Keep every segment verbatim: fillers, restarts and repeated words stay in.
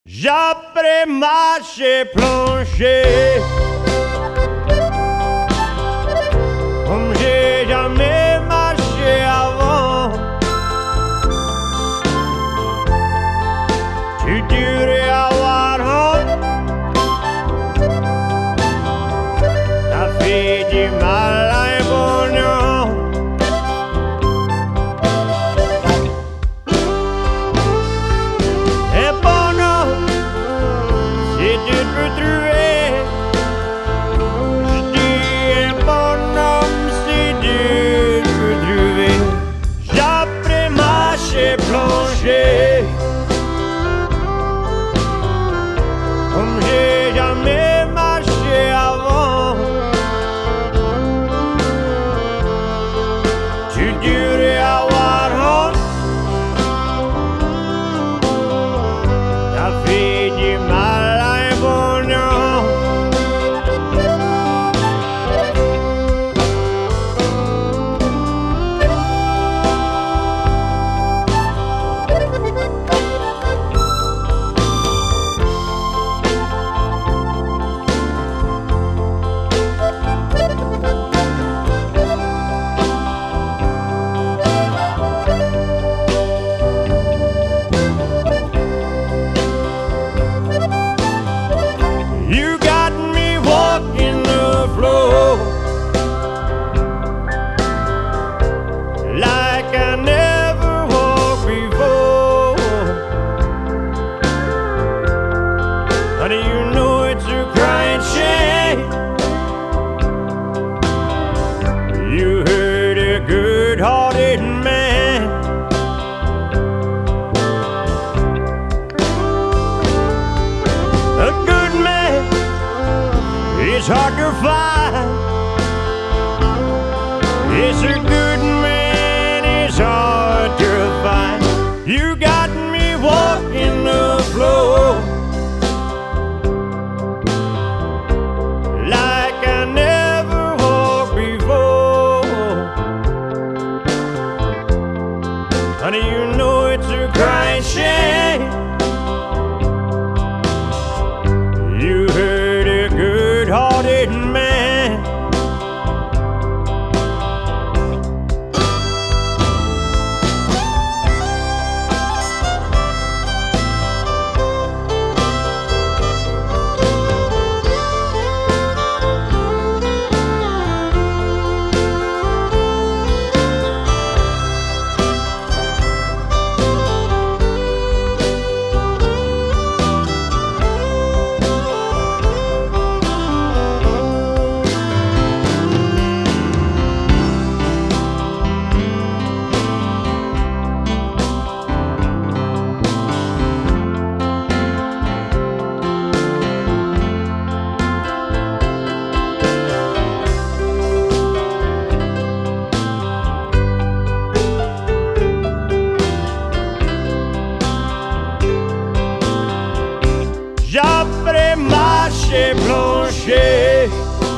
J'apprends marcher plancher comme j'ai jamais marché avant. Tu devrais avoir honte, t'as fait du mal à un bonhomme. Un bonhomme, si tu peux trouver, je dis un bonhomme si tu peux trouver. J'apprends marcher plancher comme j'ai jamais marché avant. Tu devrais avoir honte, t'as fait du mal à un bonhomme. You got me walking the floor like I never walked before. Honey, you know it's a crying shame. You hurt a good-hearted man. A good man is hard to find. Yes, a good man is hard to find. You got me walking the floor like I never walked before. Honey, you know it's a crying shame. You hurt a good-hearted man. J'apprends marcher plancher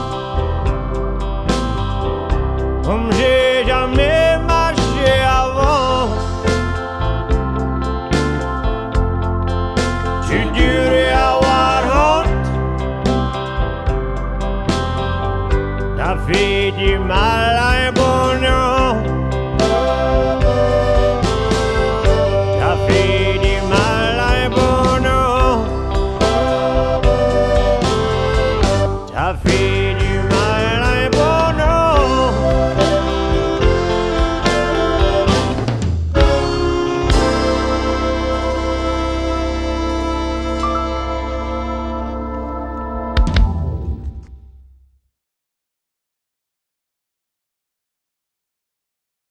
comme j'ai jamais marché avant. Tu devrais avoir honte, t'as fait du mal à un